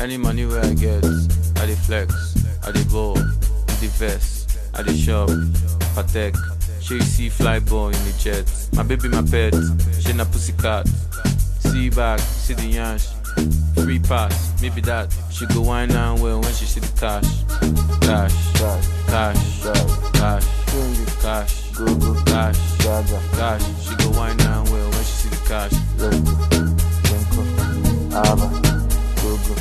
Any money where I get, I dey flex, I dey ball, the vest, I dey shop, Patek. She you see fly ball in the jet. My baby, my pet, she na pussycat. See back, see the yansh. Free pass, maybe that. She go wine and well when she see the cash. Cash, cash, cash, cash, cash, go, cash, cash. She go wine and well when she see the cash. Aba.